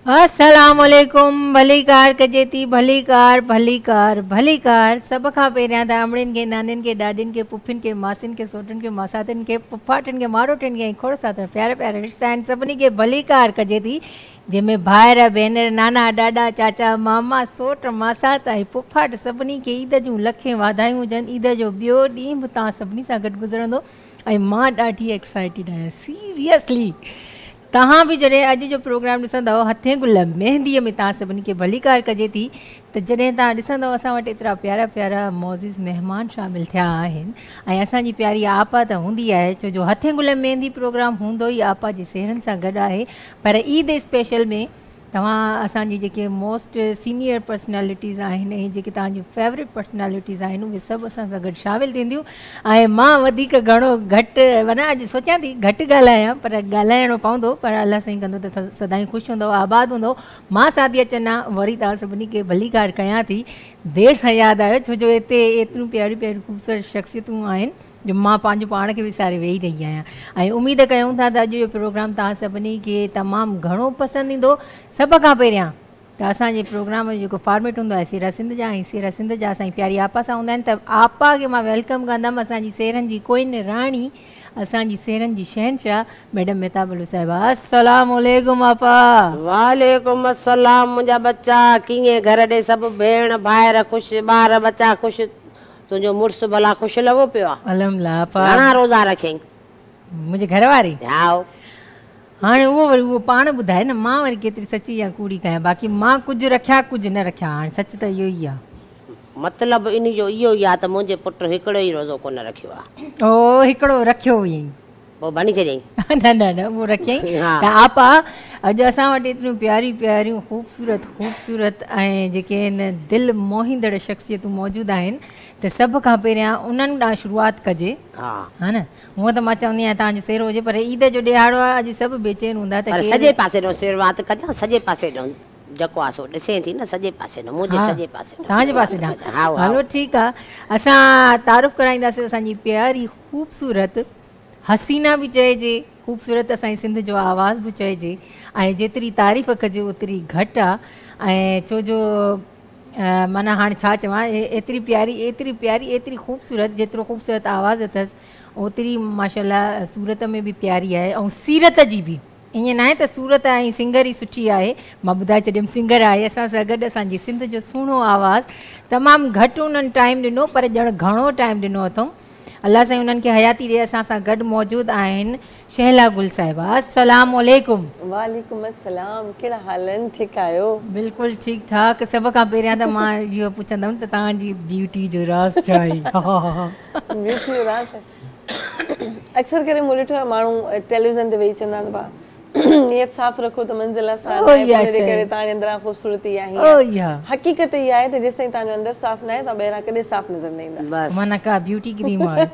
अस्सलामुअलैकुम। भली कार कजे थी, भली कार भली कार भली कार। सब खां पहिरियां त अमड़िन के, नानिन के, ॾाॾिन के, पुफिन के, मासिन के, सोटन के, मासातिन के, पुफाटन के, मारोटिन के, खोड़ साथन प्यारे प्यारे रिश्ता आहिनि। सभिनी के भली कार कजे थी, जंहिंमें भाइर भेनर, नाना ॾाॾा, चाचा मामा, सोट मासात ऐं पुफाट सभिनी खे ईद जूं लखें वाधायूं हुजनि। ईद जो ॿियो ॾींहुं बि तव्हां सभिनी सां गॾु गुज़रंदो ऐं मां ॾाढी एक्साइटेड आहियां सीरियसली। तव्हां बि जॾहिं अॼु जो प्रोग्राम ॾिसंदव, हथे गुल मेहंदीअ में तव्हां सभिनी खे भली कार कजे थी, त जॾहिं तव्हां ॾिसंदव असां वटि एतिरा प्यारा प्यारा मोज़िज़ महिमान शामिलु थिया आहिनि ऐं असांजी प्यारी आपा त हूंदी आहे, छो जो हथे गुल मेहंदी प्रोग्राम हूंदो ई आपा जे सेहरनि सां गॾु आहे। पर ईद स्पेशल में तव्हां असांजी जेके मोस्ट सीनियर पर्सनैलिटीज़ आहिनि ऐं जेके तव्हांजी फेवरेट पर्सनैलिटीज़ आहिनि उहे सभु असां सां गॾु शामिलु थींदियूं। ऐं मां वधीक घणो घटि माना अॼु सोचां थी घटि ॻाल्हायां, पर ॻाल्हाइणो पवंदो, पर अलाह साईं कंदो त सदाईं ख़ुशि हूंदो, आबाद हूंदो। मां सादिया चन्ना वरी तव्हां सभिनी खे भली कार कयां थी। देरि सां यादि आयो, छो जो हिते एतिरियूं प्यारियूं प्यारियूं ख़ूबसूरत शख़्सियतूं आहिनि जो मां पंहिंजो पाण खे विसारे वेही रही आहियां। ऐं उमेद कयूं था त अॼु जो प्रोग्राम तव्हां सभिनी खे तमामु घणो पसंदि ईंदो। सभ खां पहिरियां त असांजे प्रोग्राम जो जेको फॉर्मेट हूंदो आहे सेरा सिंध जा, ऐं सेरा सिंध जा असांजी प्यारी आपा सां हूंदा आहिनि। त आपा खे मां वेलकम कंदमि, असांजी सेरनि जी कोइन राणी, असांजी सेरनि जी शहनशाह मैडम मेहता बुलू साहिबा। अस्सलामुअलैकुम आपा। वालेकुम अस्सलाम। मुंहिंजा बच्चा कीअं, घर ॾे सभु भेण भाइर ख़ुशि, ॿार बच्चा ख़ुशि, तुंहिंजो मुड़ुसु भला ख़ुशि लॻो पियो आहे? अल्हम्दुलिल्लाह आपा। घणा रोज़ा रखियईं? मुंहिंजे घर वारी? हा। हाणे उहो वरी उहो पाण ॿुधाए न, मां वरी केतिरी सची या कूड़ी कयां। बाक़ी मां कुझु रखिया कुझु न रखिया, हाणे सच त इहो ई आहे। मतिलबु इन जो इहो ई आहे त मुंहिंजे पुटु हिकिड़ो ई रोज़ो कोन रखियो आहे। ओ हिकिड़ो रखियो हुयईं, पोइ भणी छॾियईं? न न न उहो रखियईं। त आपा अॼु असां वटि एतिरियूं प्यारियूं प्यारियूं ख़ूबसूरत ऐं जेके आहिनि दिलि मोहींदड़ शख़्सियतूं मौजूदु आहिनि, त सभ खां पहिरियां उन्हनि ॾांहुं शुरूआति कजे। हा न, हूअं त मां चवंदी आहियां तव्हांजो सेरो हुजे, पर ईद जो ॾिहाड़ो आहे, अॼु सभु बेचैन हूंदा। त सॼे पासे ॾों शुरूआति कजां, सॼे पासे ॾों जेको आहे सो ॾिसे थी न, सॼे पासे ॾों, मुंहिंजे सॼे पासे ॾों, तव्हांजे पासे ॾांहुं। हलो ठीकु आहे, असां तारीफ़ कराईंदासीं असांजी प्यारी ख़ूबसूरत हसीना बि चइजे, ख़ूबसूरत असांजी सिंध जो आवाज़ बि चइजे, ऐं जेतिरी तारीफ़ कजे ओतिरी घटि आहे। ऐं छो जो माना हाणे छा चवां, एतिरी प्यारी एतिरी ख़ूबसूरत, जेतिरो ख़ूबसूरत आवाज़ अथसि ओतिरी माशाल्लाह सूरत में बि प्यारी आहे, ऐं सीरत जी बि। ईअं न आहे त सूरत ऐं सिंगर ई सुठी आहे, मां ॿुधाए छॾियमि सिंगर आहे असां सां गॾु। असांजी सिंध जो सुहिणो आवाज़ु, तमामु घटि उन्हनि टाइम ॾिनो, पर ॼण घणो टाइम ॾिनो अथऊं। अलाह साईं उन्हनि खे हयाती ॾिए। असां सां गॾु मौजूदु आहिनि शहला गुल साहिबा। अस्सलामुअलैकुम। वालेकुम अस्सलाम। कहिड़ा हाल आहिनि? ठीकु आहियो? बिल्कुलु ठीकु ठाक। सभ खां पहिरियां त मां इहो पुछंदमि त तव्हांजी ब्यूटी जो राज़ छा आहे? ब्यूटी जो राज़ अक्सर करे मूं ॾिठो आहे माण्हू टेलीविज़न ते वेही चवंदा आहिनि, नियत साफ़ रखो त मंज़िल आसान आहे, हुनजे करे तव्हांजे अंदरां ख़ूबसूरती आहे। हक़ीक़त इहा आहे त जेसि ताईं तव्हांजो अंदरि साफ़ न आहे तव्हां ॿाहिरां कॾहिं साफ़ नज़र न ईंदा। माना का ब्यूटी क्रीम आहे?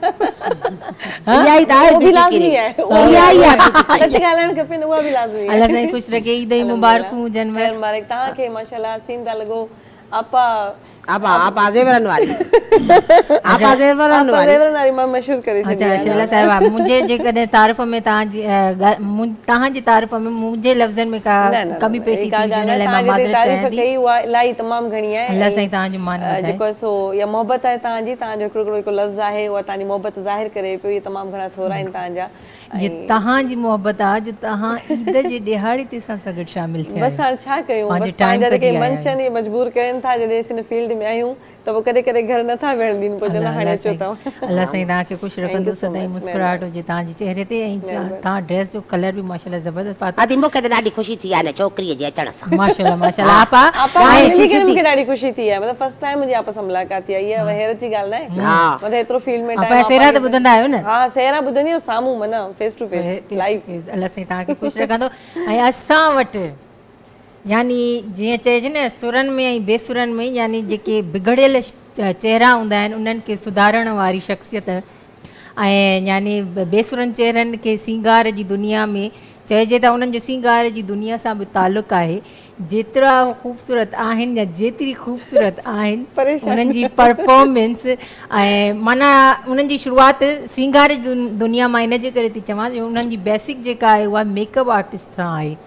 उहो बि लाज़मी आहे, सच ॻाल्हाइणु खपे न, उहा बि लाज़मी आहे। अलाह साईं ख़ुशि रखे, ईद जी मुबारकूं हुजनि। मुबारक तव्हांखे, माशाल्लाह हसीन था लॻो। आपा ज़ेवरनि वारी, आपा ज़ेवरनि वारी मां मशहूरु करे छॾी। अच्छा शहला साहिबा, मुंहिंजे जेकॾहिं तारीफ़ में तव्हांजी तारीफ़ में मुंहिंजे लफ़्ज़नि में का कमी पेशी थी हुजण लाइ मां माज़रत चाहियां थी। कई उहा इलाही तमामु घणी आहे। अलाह साईं तव्हांजो मान वधाए। जेको सो या मोहबत आहे तव्हांजी, तव्हांजो हिकिड़ो लफ़्ज़ आहे, उहा तव्हांजी मोहबत ज़ाहिर करे पियो, इहे तमामु घणा थोरा आहिनि तव्हांजा। तव्हांजी मोहबत आहे जो तव्हां ईद जे ॾिहाड़े ते असां सां गॾु शामिल थिया। बसि हाणे छा कयूं, बसि पंहिंजा जेके मंच आहिनि इहे मजबूर कनि था, जॾहिं हिन फील्ड में आहियूं त पोइ कॾहिं कॾहिं घर नथा वेहण ॾींनि, पोइ चवंदा हाणे अचो तव्हां। अलाह साईं तव्हांखे ख़ुशि रखंदो, सदाईं मुस्कुराहट हुजे तव्हांजे चेहरे ते, ऐं तव्हां ड्रेस जो कलर बि माशाल्लाह ज़बरदस्त पातो। आदि मूंखे त ॾाढी ख़ुशी थी आहे न छोकिरीअ जे अचण सां। माशाल्लाह माशाल्लाह। आपा मूंखे ॾाढी ख़ुशी थी आहे, मतिलबु फर्स्ट टाइम मुंहिंजी आपस सां मुलाक़ात थी आहे, इहा हैरत जी ॻाल्हि न आहे। मतिलबु एतिरो फील्ड में सेहरा त ॿुधंदा आहियो न? हा सेहरा ॿुधंदी आहियां, साम्हूं माना face to face live. Allah साईं तव्हांखे ख़ुशि रखंदो। ऐं असां वटि यानी जीअं चइजे न, सुरनि में ऐं बेसुरनि में, यानी जेके बिगड़ियल चेहरा हूंदा आहिनि उन्हनि खे सुधारण वारी शख़्सियत, ऐं यानी बेसुरनि चेहरनि खे सींगार जी दुनिया में चइजे त उन्हनि जो सींगार जी दुनिया सां बि तालुक़ु आहे। जेतिरा ख़ूबसूरत आहिनि या जेतिरी ख़ूबसूरत आहिनि उन्हनि जी परफॉर्मेंस, ऐं माना उन्हनि जी शुरूआति सींगार जी दुनिया मां इन जे करे थी चवां जो उन्हनि जी बेसिक जेका आहे उहा मेकअप आर्टिस्ट सां आहे।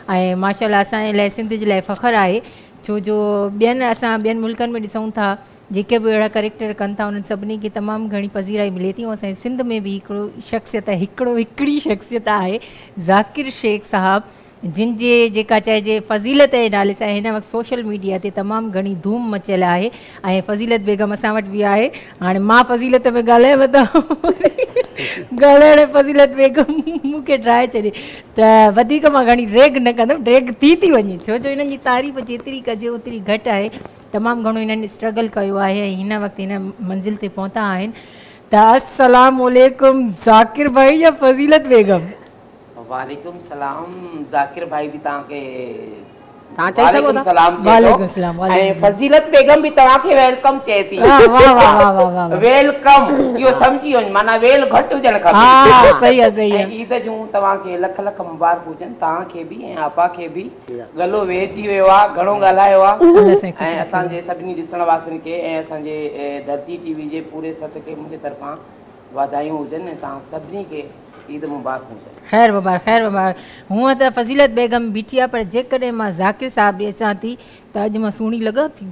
ऐं माशाल्लाह असांजे लाइ सिंध जे लाइ फ़ख़्रु आहे, छो जो ॿियनि मुल्कनि में ॾिसूं था जेके बि अहिड़ा करेक्टर कनि था उन्हनि सभिनी खे तमामु घणी पज़ीराई मिले थी। ऐं असांजे सिंध में बि हिकिड़ी शख़्सियत आहे ज़ाकिर शेख साहब, जिन जे जेका चइजे फ़ज़ीलत जे नाले सां हिन वक़्तु सोशल मीडिया ते तमामु घणी धूम मचियल आहे। ऐं फ़ज़ीलत बेगम असां वटि बि आहे। हाणे मां फ़ज़ीलत में ॻाल्हायां त ॻाल्हाइण फ़ज़ीलत बेगम मूंखे ड्राए छॾे, त वधीक मां घणी ड्रैग न कंदमि, ड्रैग थी वञे, छो जो हिननि जी तारीफ़ जेतिरी कजे ओतिरी घटि आहे। तमामु घणो हिननि स्ट्रगल कयो आहे ऐं हिन वक़्तु हिन मंज़िल ते पहुता आहिनि। त अस्सलाम वालेकुम ज़ाकिर भाई या फ़ज़ीलत बेगम? वालेकुम सलाम, ज़ाकिर भाई भी तव्हांखे तव्हां चई सघो था। वालेकुम सलाम। ऐं फ़ज़ीलत बेगम भी तव्हांखे वेलकम चए थी। वाह वाह वाह वाह वाह, वेलकम इहो सम्झी वञ, माना वेल घटि हुजणु खपे। हा सही आहे सही आहे। ईद जूं तव्हांखे लख लख मुबारक हुजनि, तव्हांखे बि ऐं आपा खे बि। गलो वेहिजी वियो आहे, घणो ॻाल्हायो आहे ऐं असांजे सभिनी ॾिसण वासनि खे ऐं असांजे धरती टीवी जे पूरे सत खे मुंहिंजे तरफ़ां वाधायूं हुजनि ऐं तव्हां सभिनी खे ईद मुबारक हुजे। ख़ैर मुबारक, ख़ैर मुबारक। हूअं त फ़ज़ीलत बेगम बीठी आहे, पर जेकॾहिं मां ज़ाकिर साहब ॾे अचां थी त अॼु मां सुहिणी लॻां थी?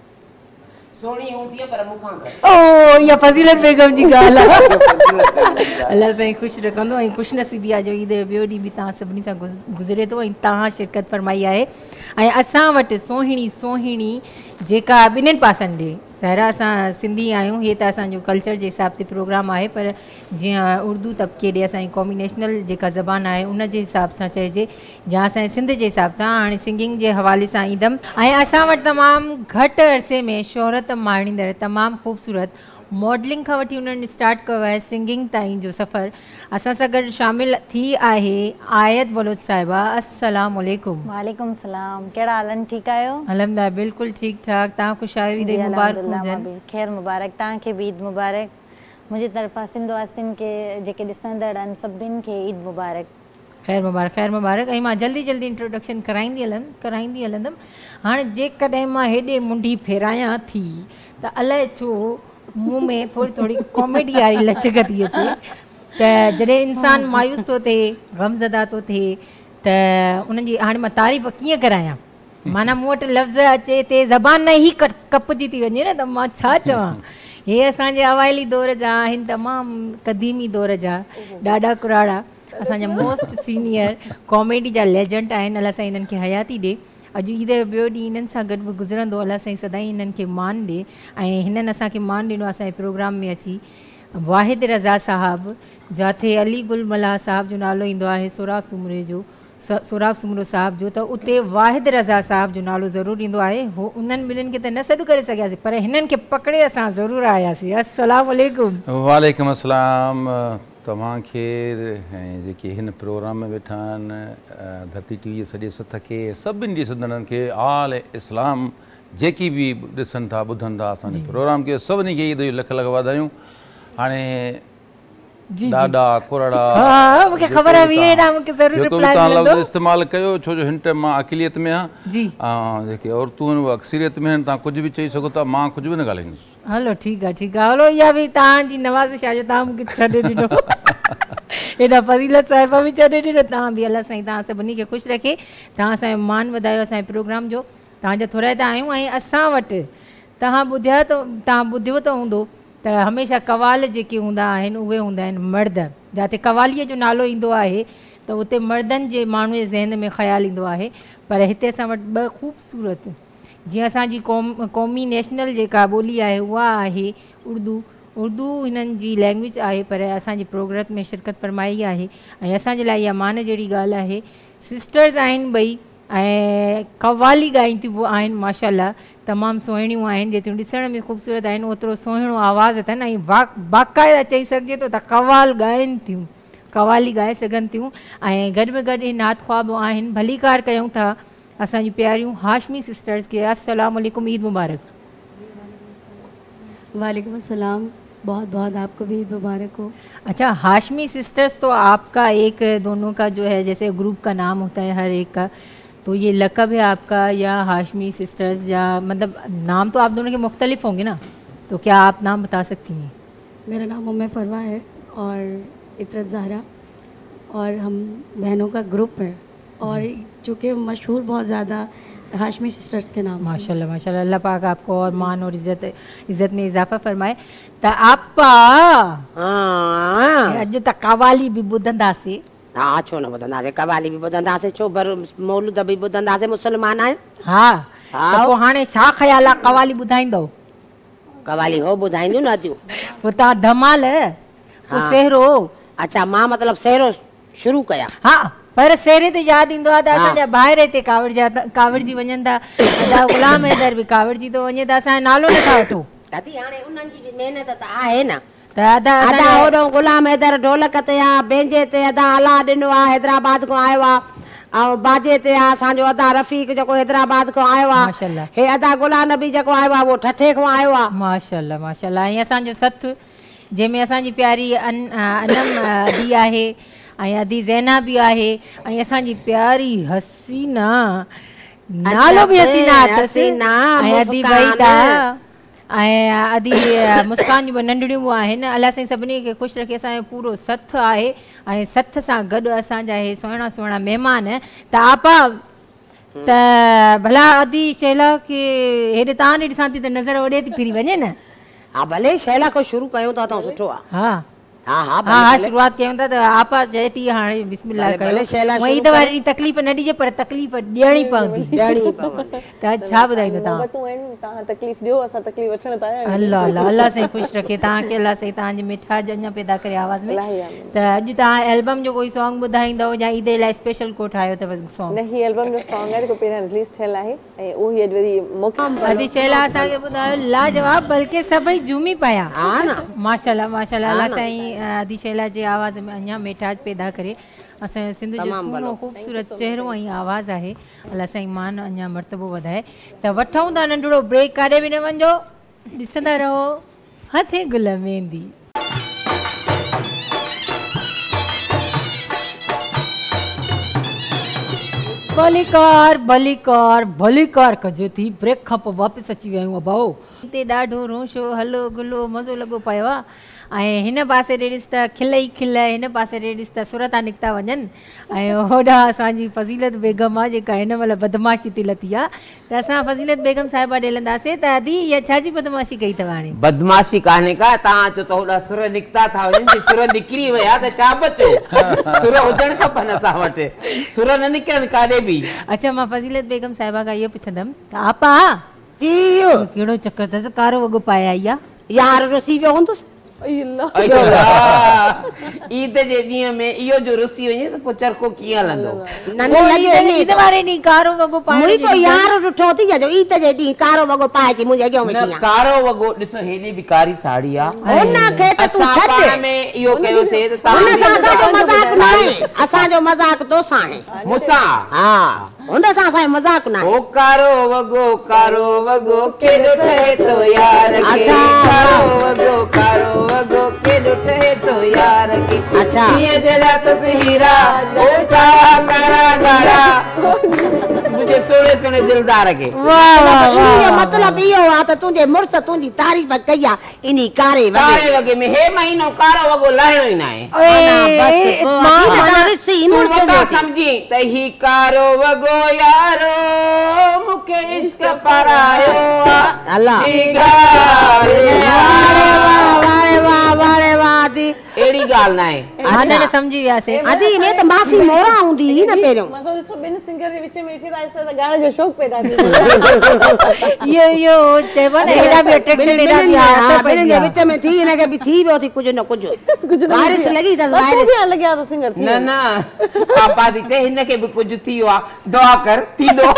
सोणी हूंदी आहे पर मूंखां घटि। ओ इहा फ़ज़ीलत बेगम जी ॻाल्हि आहे। अलाह साईं ख़ुशि रखंदो ऐं ख़ुशनसीबी आहे जो ईद जो ॿियो ॾींहुं बि तव्हां सभिनी सां गुज़रे थो ऐं तव्हां शिरकत फरमाई आहे। ऐं असां वटि सुहिणी जेका ॿिन्हिनि पासनि ॾे ज़ाहिरा असां सिंधी आहियूं, हीअ त असांजो कल्चर जे हिसाब ते प्रोग्राम आहे, पर जीअं उर्दू तबिके ॾे असांजी क़ौमी नेशनल जेका ज़बान आहे उन जे हिसाब सां चइजे, या असांजे सिंध जे हिसाब सां हाणे सिंगिंग जे हवाले सां ईंदमि। ऐं असां वटि तमामु घटि अरसे में शोहरत माणींदड़ तमामु ख़ूबसूरत मॉडलिंग खां वठी उन्हनि स्टार्ट कयो आहे सिंगिंग ताईं जो सफ़र। असां सां गॾु शामिल थी आहे आयत बलोच साहिबा। अस्सलाम वालेकुम। वालेकुम सलाम, कहिड़ा हालनि, ठीकु आहियो? अल्हम्दुलिल्लाह बिल्कुलु ठीकु ठाक। तव्हां ख़ुशि आहियो? ईद मुबारक हुजनि। ख़ैर मुबारक, तव्हांखे बि ईद मुबारक। मुंहिंजी तरफ़ां सिंध वासियुनि खे जेके ॾिसंदड़ आहिनि सभिनि खे ईद मुबारक। ख़ैर मुबारक, ख़ैर मुबारक। ऐं मां जल्दी इंट्रोडक्शन कराईंदी हलंदमि। हाणे जेकॾहिं मां हेॾे मुंडी फेरायां थी त अलाए छो मुंहुं में थोरी कॉमेडी वारी लचक थी अचे, त जॾहिं इंसानु मायूस थो थिए, ग़मज़दा थो थिए, त उन्हनि जी हाणे मां तारीफ़ कीअं करायां? माना मूं वटि लफ़्ज़ अचे ते ज़बान न ई कपजी थी वञे न, त मां छा चवां। हे असांजे अवाइली दौर जा आहिनि, तमामु क़दीमी दौर जा ॾाढा कुराड़ा, असांजा मोस्ट सीनियर कॉमेडी जा लेजेंड आहिनि। अलाह साईं हिननि खे हयाती ॾे। अॼु ईद जो ॿियो ॾींहुं इन्हनि सां गॾु बि गुज़रंदो। अलाह साईं सदाईं हिननि खे मान ॾे। ऐं हिननि असांखे मान ॾिनो असांजे प्रोग्राम में अची। वाहिद रज़ा साहब, जाथे अली गुल मल्हा साहब जो नालो ईंदो आहे सोराब सुमरो साहब जो, त उते वाहिद रज़ा साहब जो नालो ज़रूरु ईंदो आहे। हो उन्हनि ॿिन्हिनि खे त न सॾु करे सघियासीं, पर हिननि खे पकड़े असां ज़रूरु आयासीं। अस्सलाम वालेकुम। वालेकुम अस्सलाम। तव्हांखे ऐं जेके हिन प्रोग्राम में वेठा आहिनि, धरती टीवी जे सॼे सथ खे, सभिनी ॾिसंदड़नि खे आल इस्लाम जेकी बि ॾिसनि था ॿुधनि था असांजे प्रोग्राम खे, सभिनी खे ईद जूं लख लख वाधायूं। हाणे ॾाढा कुरड़ा मूंखे ख़बर आहे तव्हां लफ़्ज़ इस्तेमालु कयो, छो जो हिन टाइम मां अक़िलियत में आहियां ऐं जेके औरतूं आहिनि उहे अक्सरियत में आहिनि। तव्हां कुझु बि चई सघो था, मां कुझु बि न ॻाल्हाईंदुसि। हलो ठीकु आहे। हलो इहा बि तव्हांजी नवाज़िश आहे जो तव्हां मूंखे छॾे ॾिनो। हेॾा फ़ज़ीलत साहिबा बि छॾे ॾिनो। तव्हां बि अलाह साईं तव्हां सभिनी खे ख़ुशि रखे, तव्हां असांजो मान वधायो असांजे प्रोग्राम जो। तव्हांजा थोरा आहियूं। ऐं असां वटि तव्हां ॿुधियो त हूंदो त हमेशह कवाल जेके हूंदा आहिनि उहे हूंदा आहिनि मर्द। जिते कवालीअ जो नालो ईंदो आहे त उते मर्दनि जे माण्हू जे ज़हन में ख़्यालु ईंदो आहे, पर हिते असां वटि ॿ ख़ूबसूरत, जीअं असांजी क़ौमी नेशनल जेका ॿोली आहे उहा आहे उर्दू हिननि जी लैंग्वेज आहे, पर असांजे प्रोग्राम में शिरकत फरमाई आहे। ऐं असांजे लाइ इहा मान जहिड़ी ॻाल्हि आहे। सिस्टर्स आहिनि ॿई ऐं कवाली ॻाईंदियूं बि आहिनि माशाल्लाह, तमामु सुहिणियूं आहिनि। जेतिरियूं ॾिसण में ख़ूबसूरत आहिनि ओतिरो सुहिणो आवाज़ अथनि ऐं बाक़ाइदा चई सघिजे थो त कवाल ॻाइनि थियूं, कवाली ॻाए सघनि थियूं। ऐं गॾ में गॾु नात ख़्वाह बि आहिनि। भलीकार कयूं था असांजी प्यारियूं हाशमी सिस्टर्स के। अस्सलाम वालेकुम, ईद मुबारक। वालेकुम अस्सलाम, बहुत बहुत आपको भी ईद मुबारक हो। अच्छा, हाशमी सिस्टर्स तो आपका एक दोनों का जो है जैसे ग्रुप का नाम होता है हर एक का, तो ये लक़ब है आपका या हाशमी सिस्टर्स, या मतलब नाम तो आप दोनों के मुख्तलिफ होंगे ना, तो क्या आप नाम बता सकती हैं? मेरा नाम उम्मे फरवा है और इतरत ज़हरा, और हम बहनों का ग्रुप है। और जो कि मशहूर बहुत ज़्यादा हाशमी सिस्टर्स के नाम से। माशाल्लाह माशाल्लाह, अल्लाह पाक आपको और मान और इज्जत में इजाफा फरमाए। त आप अॼु त कवाली बि ॿुधंदासीं। हाँ छो न ॿुधंदासीं, कवाली बि ॿुधंदासीं, छो मौलूद बि ॿुधंदासीं, मुस्लमान आहियूं। हा त पोइ हाणे छा ख़्याल आहे, कवाली ॿुधाईंदव? कवाली हो ॿुधाईंदियूं न थियूं। पोइ तव्हां धमाल पोइ सहरो। अच्छा मां मतिलबु सहरो शुरू कयां? हा पर सेरे ते यादि ईंदो आहे त असांजा ॿाहिरि हिते कावड़जी वञनि था, अदा ग़ुलाम हैदर बि कावड़जी थो वञे त असांजो नालो नथा वठो। दादी हाणे उन्हनि जी बि महिनत त आहे न। त अदा होॾो ग़ुलाम हैदर ढोलक ते आहे, बेंजे ते अदा अला ॾिनो आहे, हैदराबाद खां आयो आहे, ऐं बाजे ते आहे असांजो अदा रफ़ीक जेको हैदराबाद खां आयो आहे। माशाल्लाह। हे अदा गुलाम नबी जेको आयो आहे उहो ठठे खां आयो आहे। माशाल्लाह माशाल्लाह। ऐं असांजो सथ जंहिंमें असांजी प्यारी अनम दी आहे ऐं अदी ज़ैना बि आहे, ऐं असांजी प्यारी हसीना, नालो बि हसीना अथसि, ऐं अदी वहीदा ऐं अदी मुस्कान जूं नंढड़ियूं बि आहिनि। अलाह साईं सभिनी खे ख़ुशि रखे। असांजो पूरो सथ आहे ऐं सथ सां गॾु असांजा हे सुहिणा सुहिणा महिमान। त आपा त भला अदी शैला खे हेॾे तव्हां ॾे ॾिसां थी त नज़र ओॾे थी फिरी वञे न। हा भले शैला खां शुरू कयूं था त सुठो आहे। हा हा हा हा शुरूआत कयूं था त आपा चए थी हाणे बिस्मिल्लाह कयो। ईद वारे ॾींहुं तकलीफ़ न ॾिजे पर तकलीफ़ ॾियणी पवंदी। त छा ॿुधाईंदो तव्हां? तव्हां तकलीफ़ ॾियो, असां तकलीफ़ वठण था आहियूं। अल्लाह अल्लाह अल्लाह साईं ख़ुशि रखे तव्हांखे, अल्लाह साईं तव्हांजे मिठास अञा पैदा करे आवाज़ में। त अॼु तव्हां एल्बम जो कोई सॉन्ग ॿुधाईंदव या ईद लाइ स्पेशल को ठाहियो अथव सॉन्ग? न, ही एल्बम जो सॉन्ग आहे जेको पहिरियां रिलीज़ थियल आहे ऐं उहो ई अॼु वरी मौक़ो। अदी शैला असांखे ॿुधायो लाजवाब, बल्कि सभई झूमी पिया। हा न माशाल्लाह माशाल्लाह। अल्लाह साईं अदी शैला जे आवाज़ में अञा मिठास पैदा करे। असांजे सिंध जो सुहिणो ख़ूबसूरत चेहरो ऐं आवाज़ आहे। अल्लाह साईं मान अञा मर्तबो वधाए। त वठूं था नंढड़ो ब्रेक, काॾे बि न वञो, ॾिसंदा रहो हथे गुल मेहंदी। भलीकार भलीकार भलीकार कजे थी। ब्रेक खां पोइ वापसि अची विया आहियूं भाउ। हिते ॾाढो रोशो हलो गुलो मज़ो लॻो पियो आहे। ऐं हिन पासे ॾे ॾिस त खिल ई खिल, हिन पासे ॾे ॾिस त सुरता निकिता वञनि। ऐं होॾां असांजी फज़ीलत बेगम आहे जेका हिन महिल बदमाशी थी लथी आहे। त असां फज़ीलत बेगम साहिबा ॾे हलंदासीं। त अदी इहा छाजी बदमाशी कई अथव हाणे? बदमाशी कान्हे का, तव्हां चओ त होॾा सुर निकिता था वञनि, जे सुर निकिरी विया त छा बचो? सुर हुजणु खपनि असां वटि, सुर न निकिरनि काॾे बि। अच्छा मां फज़ीलत बेगम साहिबा खां इहो पुछंदमि त आपा जी कहिड़ो चक्कर अथसि, कारो वॻो पाए आई आहे? यार रुसी वियो हूंदुसि। ईद जे ॾींहं में इहो जो रुसी वञे त पोइ चरखो कीअं हलंदो? ईद वारे ॾींहुं कारो वॻो पाए मुंहिंजो यार ॾिठो थी जो ईद जे ॾींहुं कारो वॻो पाए अची मुंहिंजे अॻियां वेठी आहे। कारो वॻो ॾिसो, हेॾी बि कारी साड़ी आहे। हुनखे त तूं असां छॾ, पाण में इहो कयोसीं त हुन सां तव्हां असांजो मज़ाक न आहे, असांजो मज़ाक तोसां आहे। मूंसां? हा हुन सां असांजो मज़ाक न आहे। ओ कारो वॻो केॾो ठहे तो यार के। अच्छा कारो वॻो केॾो ठहे तो यार के। अच्छा कीअं जड़ा तस्वीरा ओ सावा कारा गारा मुझे सोने सोने दिलदार के। वाह वाह इहो मतलब इहो आहे त तुंहिंजे मुड़ुस तुंहिंजी तारीफ़ कई आहे इनी कारे वॻे में। हे महीनो कारो वॻो लाहिणो ई न आहे। समझी त ही कारो वॻो यारो मूंखे इश्क परायो अल्लाह अहिड़ी ॻाल्हि न आहे। हाणे समझी वियासीं। अदी में त मासी मोरा हूंदी हुई न पहिरियों। मज़ो ॾिसो ॿिनि सिंगर जे विच में अची त ॻाइण जो शौक़ु पैदा थी वियो। इहो चइबो न हेॾा बि अट्रैक्शन हेॾा बि ॿिन्हिनि जे विच में थी हिनखे बि थी वियो थी कुझु न कुझु। वारिस लॻी अथसि वारिस। लॻिया तो सिंगर थी। न न पापा थी चए हिनखे बि कुझु थी वियो आहे, दुआ कर थींदो।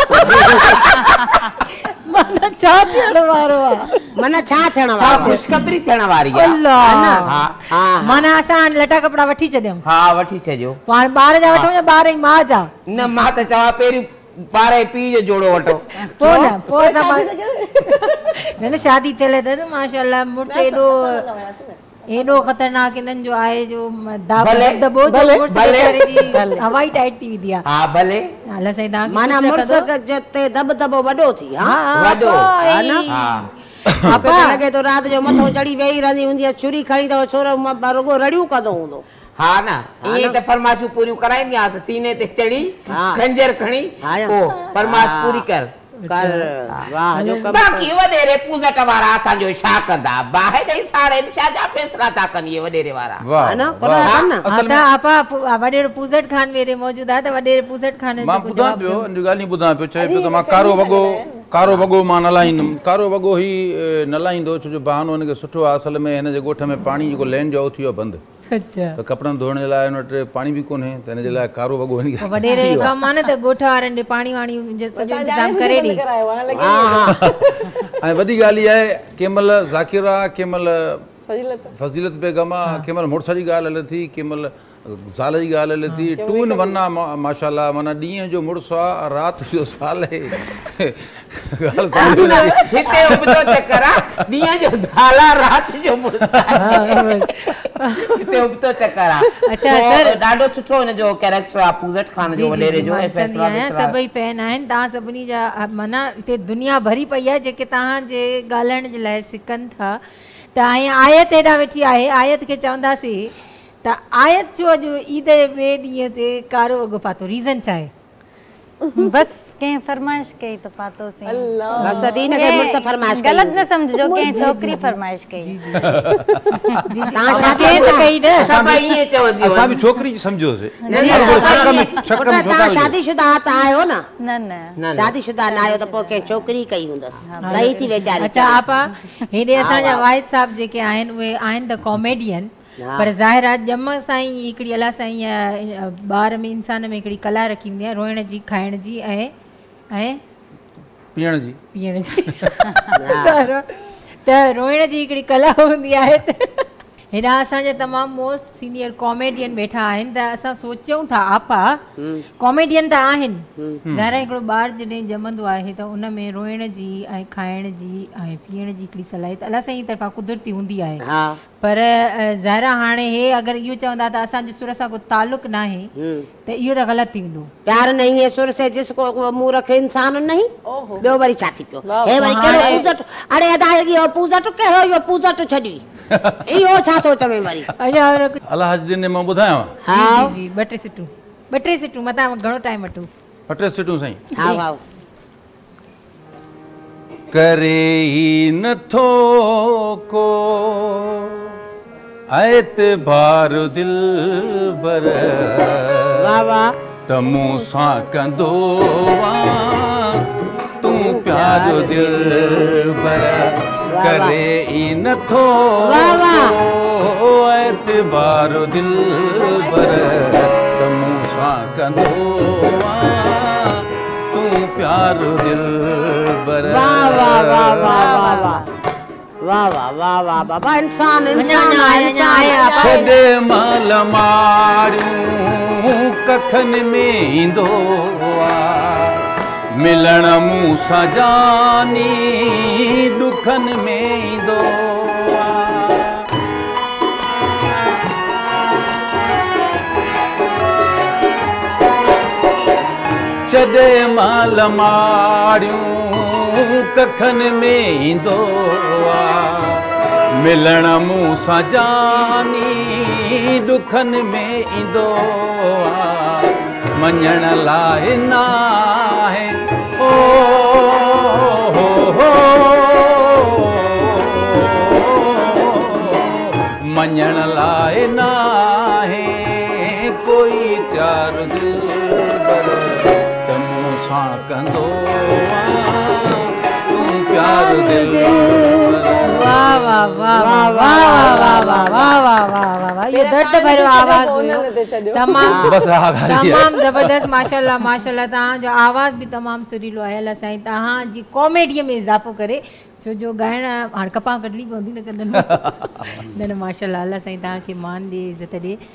मन छा थियण वारो आहे? मन छा थियण वारो आहे? ख़ुशख़बरी थियण वारी आहे। अल्लाह माना असां लटा कपिड़ा वठी छॾियूं। हा वठी छॾियो। पाण ॿार जा वठूं या ॿार जी माउ जा? न मां त चवां पहिरीं ॿार जे पीउ जो जोड़ो वठो। पोइ असां न शादी थियल अथसि माशाल्लाह। मुड़ुस एॾो ख़तरनाक इन्हनि जो आहे जो हवाई टाइट थी वेंदी आहे। हा भले अल्लाह साईं तव्हांखे माना मुड़ुस ते दबदबो वॾो थी। वॾो लॻे थो राति जो मथो चढ़ी वेही रहंदी हूंदी, छुरी खणी त छोरो रुगो रड़ियूं कंदो हूंदो। हाँ ना ये तो फरमाइशूं पूरी कराइंदी आस सीने ते चढ़ी खंजर खणी ओ फरमाइश पूरी कर वाह जो कम बाकी वडेरे पूजट वारा असांजो छा कंदा बाहे ॾेई साड़े छा जा फैसला था कनि ये वडेरे वारा वाह ना पर ना असल में आपा वडेरो पूजट खान मेरे मौजूद आहे त वडेरे पूजट खान मां ॿुधां पियो इन ॻाल्हि ई ॿुधां पियो चए पियो त मां कारो वॻो मां न लाहींदुमि कारो वॻो ही न लाहींदो छो जो बहानो हिनखे सुठो आहे असल में हिन जे ॻोठ में पाणी जेको लेन जो थी वियो बंदि अच्छा त कपिड़नि धोइण जे लाइ हिन वटि पाणी बि कोन्हे त हिन जे लाइ कारो वॻो हिनखे वडेरे कम आहे न त ॻोठ वारनि ॾे पाणी वाणी जो सॼो इंतज़ाम करे ॾे ऐं वॾी ॻाल्हि इहा आहे कंहिं महिल ज़ाकिरा कंहिं महिल फज़ीलत बेगम आहे कंहिं महिल मुड़ुस जी ॻाल्हि हले थी कंहिं महिल ज़ाल जी ॻाल्हि हले थी 2 in 1 आहे माशाल्लाह माना ॾींहं जो मुड़ुस आहे राति जो ज़ाल आहे ॻाल्हि सम्झ में नथी हिते उबतो चक्कर आहे ॾींहं जो ज़ाल आहे राति जो मुड़ुस आहे हिते उबतो चक्कर आहे अच्छा सर ॾाढो सुठो हिन जो कैरेक्टर आहे पूजट खान जो वडेरे जो ऐं फैसला सभई फैन आहिनि तव्हां सभिनी जा माना हिते दुनिया भरी पई आहे जेके तव्हांजे ॻाल्हाइण जे लाइ सिकनि था त ऐं आयत हेॾां वेठी आहे आयत खे चवंदासीं त आयत जो अॼु ईद जे ॿिए ॾींहं ते कारो वॻो पातो रीज़न छा आहे बस कंहिं फरमाइश कई त पातोसीं बस दीन के मुर्स फरमाइश गलत न समझो कंहिं छोकिरी फरमाइश कई तव्हां शादी कई न सभई ईअं चवंदियूं असां बि छोकिरी सम्झोसीं तव्हां शादीशुदा त आहियो न न शादीशुदा न आहियो त पोइ कंहिं छोकिरी कई हूंदसि सही थी वीचारी अच्छा आपा हेॾे असांजा वाहिद साहब जेके आहिनि उहे आहिनि द कॉमेडियन पर ज़ाहिर आहे ॼम सां ई हिकिड़ी अलाह सां ई ॿार में इंसान में हिकिड़ी कला रखी हूंदी आहे रोइण जी खाइण जी ऐं पीअण जी त रोइण जी हिकिड़ी कला हूंदी आहे त हेॾा असांजा तमामु मोस्ट सीनियर कॉमेडियन वेठा आहिनि त असां सोचूं था आपा कॉमेडियन त आहिनि ज़ाहिर हिकिड़ो ॿार जॾहिं ॼमंदो आहे त उन में रोइण जी ऐं खाइण जी ऐं पीअण जी हिकिड़ी सलाहियत अलाह सां ई तरफ़ां कुदरती हूंदी आहे पर ज़ाहिर हाणे हे अगरि इहो चवंदा त असांजे सुर सां को तालुक न आहे त इहो त ग़लति थी वेंदो प्यार नहीं है सुर से जिसको मुंह रखे इंसान नहीं ॿियो वरी छा थी पियो हे वरी कहिड़ो पूजट अरे अदा इहो पूजट कहिड़ो इहो पूजट छॾी इहो छा थो चवे वरी अलाह जे दिन मां ॿुधायांव हा जी ॿ टे सिटूं मतां घणो टाइम वठो 2 सिटूं साईं हा हा करे ई नथो को एतबार दिल बर वाह वाह त मूं सां कंदो तूं प्यार दिल बर करे ई नथो को एतबार दिल बर त मूं सां कंदो तूं प्यार दिल बर वाह वाह वाह वाह वाह वाह वाह वाह वाह बाबा इंसान छॾे माल मारियूं कखनि में ईंदो मिलण मूं सां जानी ॾुखनि में ईंदो छॾे माल मारियूं कखनि में ईंदो मिलण मूं सां जानी ॾुखनि में ईंदो मञण लाइ नाहे ओ मञण लाइ नाहे कोई त्यार दिल त मूं सां कंदो तूं प्यार दिल वाह वाह वाह वाह वाह वाह वाह वाह वाह वाह वाह ये दर्द भरो आवाज हुयो तमाम जबरदस्त माशाल्लाह माशाल्लाह तव्हांजो आवाज़ बि तमामु सुरीलो आहे अलाह साईं तव्हांजी कॉमेडीअ में इज़ाफ़ो करे छो जो ॻाइण हाणे कपां कढणी पवंदी न कढनि न माशाल्लाह अलाह साईं तव्हांखे मान ॾे इज़त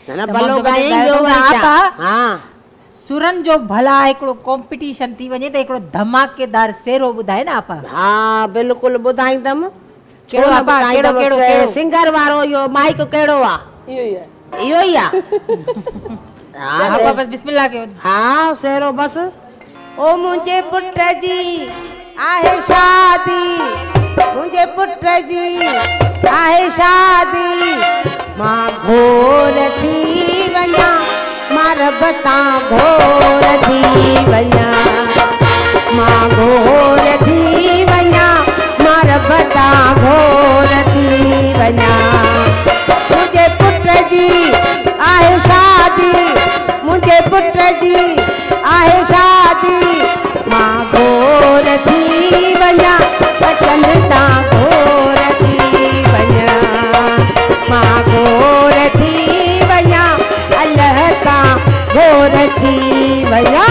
ॾे सुरन जो भला हिकिड़ो कॉम्पिटिशन थी वञे त हिकिड़ो धमाकेदार सेरो ॿुधाए न आपा हा बिल्कुलु ॿुधाईंदमि कहिड़ो सिंगर वारो इहो माइक कहिड़ो आहे इहो ई आहे आपा बस बिस्मिल्लाह कयो हा सेरो बस ओ मुंहिंजे पुट जी आहे शादी मुंहिंजे पुट जी आहे शादी मां घोर थी वञा मां रब तां घोर थी वञा मां घोर थी वञा मां रब तां घोर थी वञा मुंहिंजे पुट जी आहे शादी मुंहिंजे पुट जी आहे शादी मां घोर थी वञा बचन तां घोर थी वञा मां घोर थी वञा अल्लाह तां घोर थी वञा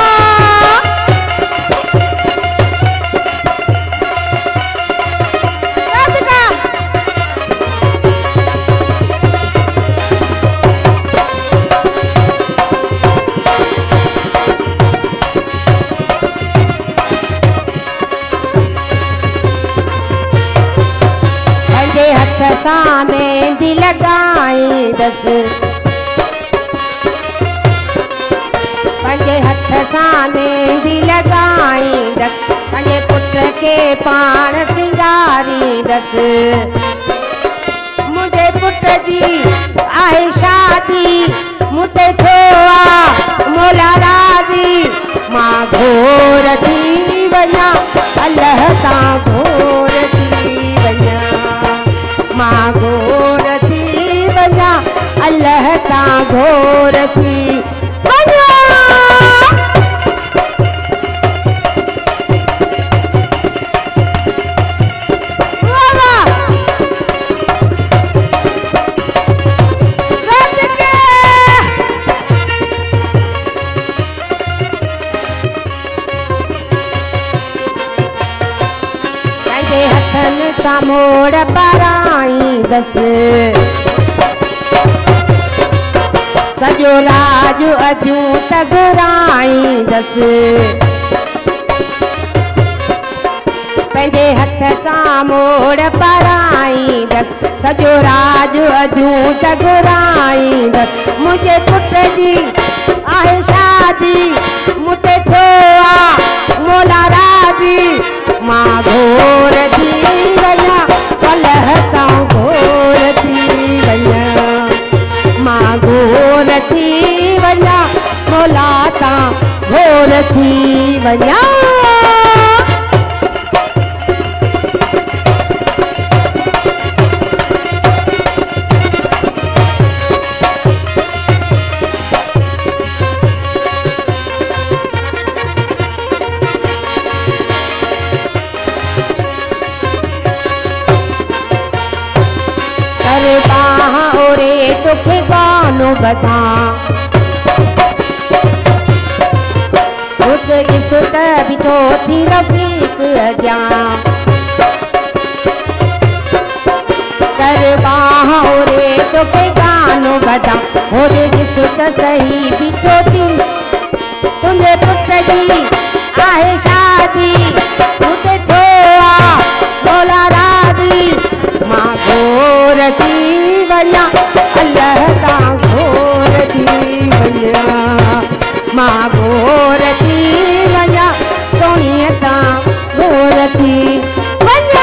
सां मेहंदी लॻाईंदसि पंहिंजे हथ सां मेहंदी लॻाईंदसि पंहिंजे पुट खे पाण सिंगारींदसि मुंहिंजे पुट जी आहे शादी मूं ते थियो आहे मौला राज़ी मां घोर थी वञा अल्लाह तां घोर थी वञा मां घोर थी वञा अल्लाह तां घोर थी वञा पंहिंजे हथनि सां मोड़ पाराईंदसि सॼो राज अधूं त घुराईंदसि पंहिंजे हथ सां मोड़ पाराईंदसि सॼो राज अधूं त घुराईंदसि मुंहिंजे पुट जी आहे शादी मूं ते थियो आहे मौला राज़ी मां घोर थी वञा अल्लाह तां घोर थी वञा मां घोर थी वञा मौला तां घोर थी वञा तोखे गानो ॿधां ॿुध ॾिस त बीठो थी रफ़ीक अॻियां कर बाह रे तोखे गानो ॿधां होॾे ॾिस त सही बीठो थी तुंहिंजे पुट जी आहे शादी मूं ते थियो आहे मौला राज़ी मां घोर थी वञा अल्लाह तां घोर थी वञा मां घोर थी वञा सोणीअ तां घोर थी वञा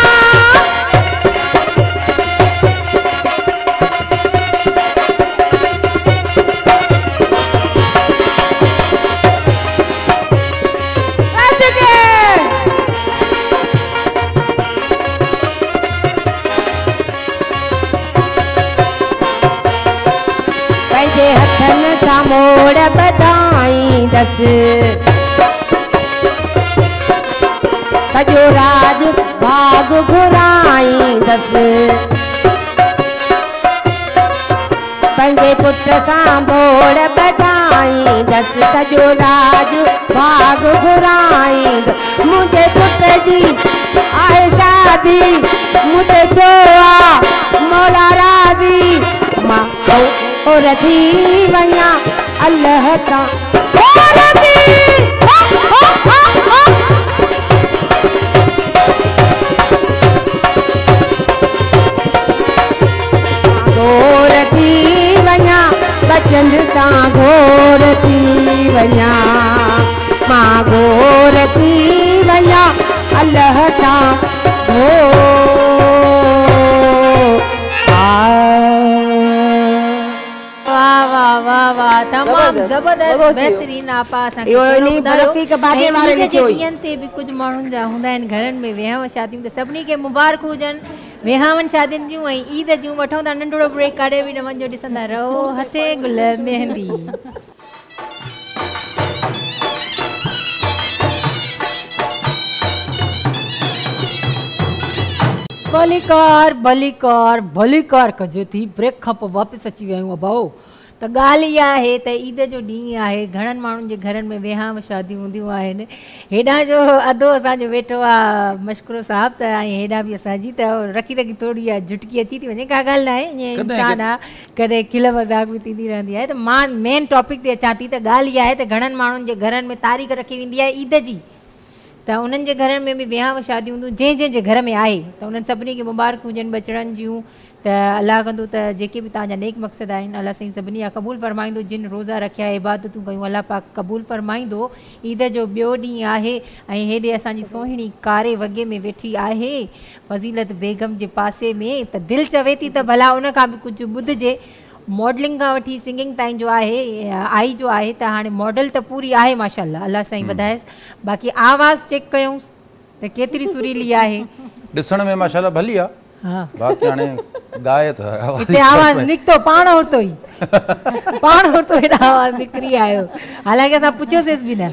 पंहिंजे हथनि सां मोड़ ॿधाईंदसि सॼो राज भाग घुराईंदसि पंहिंजे पुट सां मोड़ ॿधाईंदसि सॼो राज भाग घुराईंदसि मुंहिंजे पुट जी आहे शादी मूं ते थियो आहे मौला राज़ी मां घोर थी वञा अल्लाह तां घोर थी घोर थी वञा बचन तां घोर थी वञा मां घोर थी वञा अल्लाह तां वाह वाह तमाम जबरदस्त बेहतरीन आपा असां इहो इन्ही बर्फी के बाजे वारे लिखियो हुई ॾींहंनि ते बि कुझु माण्हुनि जा हूंदा आहिनि घरनि में विहांव शादियूं त सभिनी खे मुबारक हुजनि विहांवनि शादियुनि जूं ऐं ईद जूं वठूं था नंढड़ो ब्रेक काॾे बि न वञो ॾिसंदा रहो हथे गुल मेहंदी भलीकार कजे थी ब्रेक खां पोइ वापसि अची विया आहियूं भाऊ त ॻाल्हि इहा आहे त ईद जो ॾींहुं आहे घणनि माण्हुनि जे घरनि में विहांव शादियूं हूंदियूं आहिनि हेॾां जो अधो असांजो वेठो आहे मशकुरो साहिबु त ऐं हेॾां बि असांजी त रखी रखी थोरी आहे झुटकी अची थी वञे का ॻाल्हि न आहे ईअं इंसानु आहे कॾहिं खिल मज़ाक बि थींदी रहंदी आहे त मां मेन टॉपिक ते अचां थी त ॻाल्हि इहा आहे त घणनि माण्हुनि जे घरनि में तारीख़ रखी वेंदी आहे ईद जी त उन्हनि जे घरनि में बि विहांव शादियूं हूंदियूं जंहिं घर में आहे त उन्हनि सभिनी खे मुबारक हुजनि बचड़नि जूं त अलाह कंदो त जेके बि तव्हांजा नेक मक़सद आहिनि अलाह साईं सभिनी जा क़बूल फरमाईंदो जिन रोज़ा रखिया इबादतूं कयूं अलाह पाक क़बूल फरमाईंदो ईद जो ॿियो ॾींहुं आहे ऐं हेॾे असांजी सोहिणी कारे वॻे में वेठी आहे फज़ीलत बेगम जे पासे में त दिलि चवे थी त भला उन खां बि कुझु ॿुधिजे मॉडलिंग का वठी सिंगिंग ताईं जो आहे आई जो आहे त हाणे मॉडल त पूरी आहे माशाल्लाह अल्लाह साईं वधाएसि बाक़ी आवाज़ चेक कयूंसि त केतिरी सुरीली आहे ॾिसण में माशाल्लाह भली आहे हाँ बाक़ी हाणे गाए त हिते आवाज़ निकितो पाण हुरतो ई हेॾा आवाज़ निकिरी आयो हालांकि असां पुछियोसीं बि न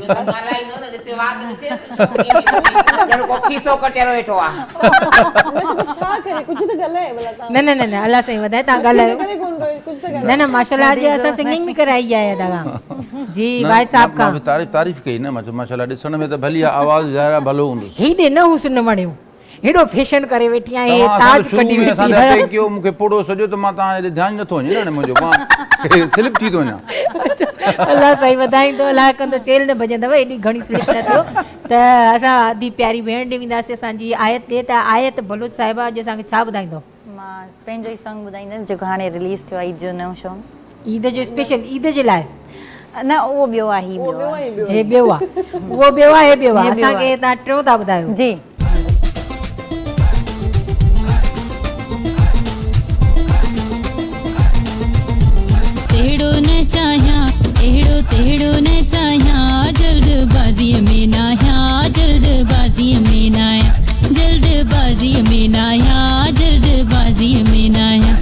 न अलाह साईं वधाए तव्हां ॻाल्हायो न माशाल्लाह अॼु असां सिंगिंग बि कराई आहे तव्हां जी वाहिद साहब खां तारीफ़ कई न माशाल्लाह ॾिसण में त भली आहे आवाज़ ज़ाहिर भलो हूंदो हेॾे न हू सुन वणियो हेॾो फैशन करे वेठी आहीं मूंखे पोड़ो सॼो त मां तव्हां ध्यानु नथो वञे न मुंहिंजो मां स्लिप थी थो वञा अलाह साईं वधाईंदो अलाह कंदो चेल न भॼंदव एॾी घणी स्लिप न थियो त असां अधी प्यारी भेण ॾे वेंदासीं असांजी आयत ते त आयत बलोच साहिबा अॼु असांखे छा ॿुधाईंदो मां पंहिंजो ई सॉन्ग ॿुधाईंदसि जेको हाणे रिलीज़ थियो आहे ईद जो नओं सॉन्ग ईद जो स्पेशल ईद जे लाइ न उहो ॿियो आहे ॿियो आहे असांखे तव्हां टियों था ॿुधायो जी तेड़ो न चाहिया जल्दबाजी में नाया जल्दबाजी में नाया जल्दबाजी में नाया जल्दबाजी में नाया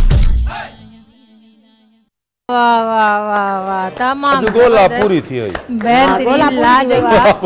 वाह वाह वाह वाह तमाम गोला पूरी थी वई बेहतरीन लाजवाब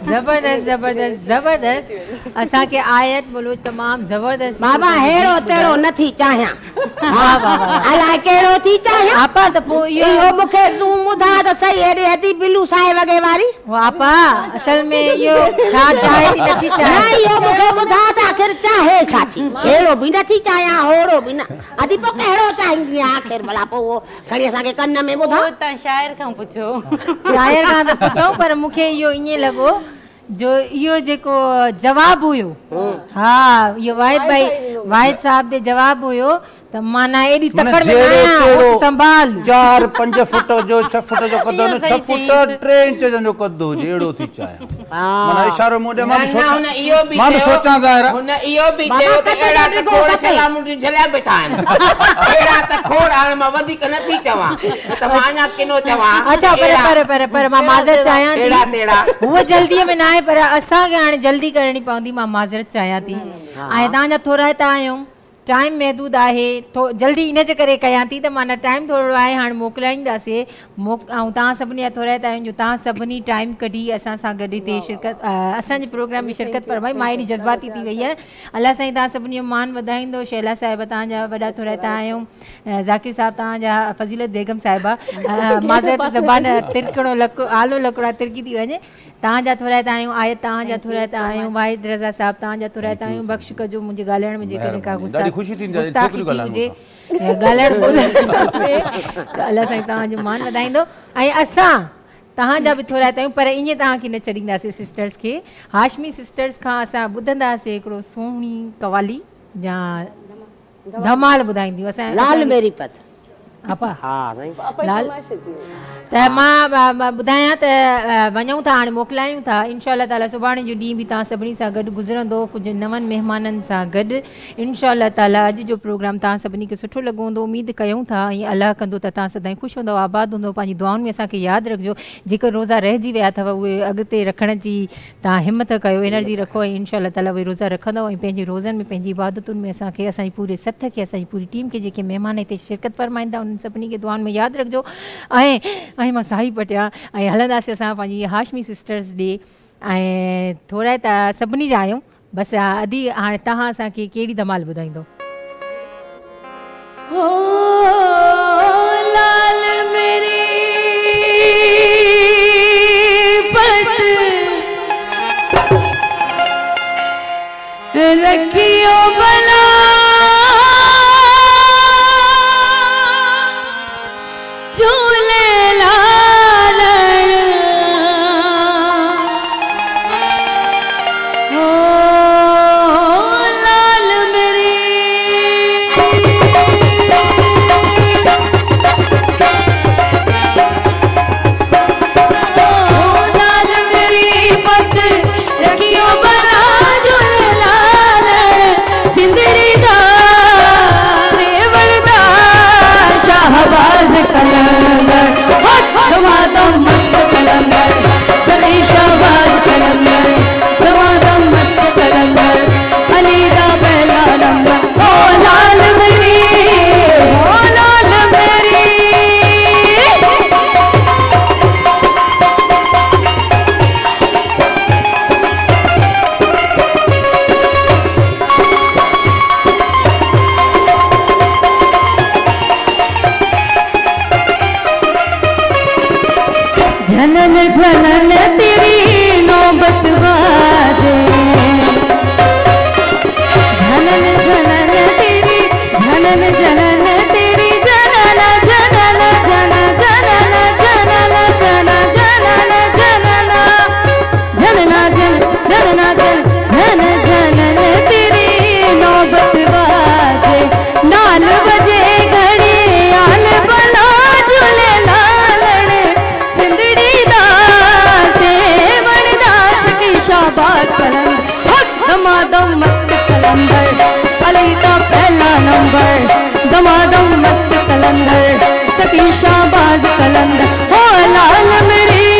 जबरदस्त असांखे आयत बोलो तमाम जबरदस्त बाबा हेड़ो तेड़ो नथी चाहियां वाह वाह वाह अलाए केड़ो थी चाहियां आपा त पोइ इहो मूंखे तूं ॿुधा त सही हेॾे हदी बिलू साए वॻे वारी आपा असल में इहो छा चाहे थी नथी चाहे न इहो मूंखे ॿुधा त आख़िर चाहे छा थी हेड़ो बि नथी चाहियां होड़ो बि न अदी पोइ कहिड़ो चाहींदी आख़िर भला पोइ उहो खणी असांखे कन में ॿुधा तव्हां शाइर खां पुछो शाइर खां त पुछो पर मूंखे इहो ईअं लॻो जो इहो जेको जवाबु हुयो हा इहो वाहिद साहब जो जवाबु हुयो त माना एडी तकड़ में आया संभाल 4-5 फुट जो 6 फुट जो कदो न 6 फुट 3 इंच जो कदो जेड़ो थी चाहे माना इशारो मोडे मां सोचा ज़ाहिर हुन इयो भी चयो त एड़ा त खोड़ छला मुंडी झलिया बैठा आहिनि एड़ा त खोड़ हाणे मां वधीक नथी चवां त मां अञा किनो चवां अच्छा पर मां माज़रत चाहियां थी एड़ा तेड़ा वो जल्दी में ना आहे पर असां के हाणे जल्दी करणी पवंदी मां माज़रत चाहियां थी ऐं तव्हां जा थोरा हितां आहियूं टाइम महदूद आहे तो जल्दी इन जे करे कयां थी त माना टाइम थोरो आहे हाणे मोकिलाईंदासीं ऐं तव्हां सभिनी जा थोरा हितां आहियूं जो तव्हां सभिनी टाइम कढी असां सां गॾु हिते शिरकत असांजे प्रोग्राम में शिरकत फरमाई मां एॾी जज़्बाती थी वई आहे अलाह साईं तव्हां सभिनी जो मान वधाईंदो शैला साहिब तव्हांजा वॾा थोरा हितां आहियूं ज़ाकिर साहिबु तव्हांजा फज़ीलत बेगम साहिबा माज़रत ज़बान तिरकणो आलो लकड़ा तिरकी थी वञे तव्हांजा थोरा हितां आहियूं आयत तव्हांजा थोरा हितां आहियूं वाहिद रज़ा साहिबु तव्हांजा थोरा हितां आहियूं बख़्श कजो मुंहिंजे ॻाल्हाइण में जेकॾहिं का अलाह साईं तव्हांजो मान वधाईंदो ऐं असां तव्हांजा बि थोरा हितां पर ईअं तव्हांखे न छॾींदासीं सिस्टर्स खे हाशमी सिस्टर्स खां असां ॿुधंदासीं हिकिड़ो सुहिणी कवाली या धमाल ॿुधाईंदियूं असां लाल मेरी पत आपा हा साईं लाल त मां ॿुधायां त वञूं था हाणे मोकिलायूं था इंशाअल्लाह ताला सुभाणे जो ॾींहुं बि तव्हां सभिनी सां गॾु गुज़रंदो कुझु नवनि महिमाननि सां गॾु इंशाअल्लाह ताला अॼु जो प्रोग्राम तव्हां सभिनी खे सुठो लॻो हूंदो उमेद कयूं था ऐं अलाह कंदो त तव्हां सदाईं ख़ुशि हूंदव आबाद हूंदो पंहिंजी दुआउनि में असांखे यादि रखिजो जेकर रोज़ा रहिजी विया अथव उहे अॻिते रखण जी तव्हां हिमत कयो एनर्जी रखो ऐं इंशाअल्लाह ताला उहे रोज़ा रखंदव ऐं पंहिंजे रोज़नि में पंहिंजी इबादतुनि में असांखे असांजी पूरे सथ खे असांजी पूरी टीम खे जेके महिमान हिते शिरकत फरमाईंदा उन्हनि सभिनी खे दुआउनि में यादि रखिजो ऐं मां साही पटिया ऐं हलंदासीं असां पंहिंजी हाशमी सिस्टर्स ॾे ऐं थोरा त सभिनी जा आहियूं बसि अधी हाणे तव्हां असांखे कहिड़ी धमाल ॿुधाईंदो लाल मेरी पत रखियो भला झूले लालन ओ लाल मेरी लाल मेरी पत रखियो भला झूले लालन सिंदड़ी दा सेवड़ दा शाहबाज कलंदर दमादम मस्त कलंदर सभी शाहबाज कलंदर दमादम मस्त कलंदर अली दा पहला नंबर ओ लाल मेरी ओ लाल मेरी जनन जनन तेरी नौबत बाजे जनन जनन तेरी जनन जनन तेरी जनन जनन जन जनन जनन जन जनन जनन जनना जन जनना जन जन जनन तेरी नौबत बाजे नाल बजे घड़ी आल बला झूले लालण सिंदड़ी शाहबाज कलंदर दमादम मस्त कलंदर अली का पहला नंबर दमादम मस्त कलंदर सखी शाहबाज कलंदर हो लाल मेरी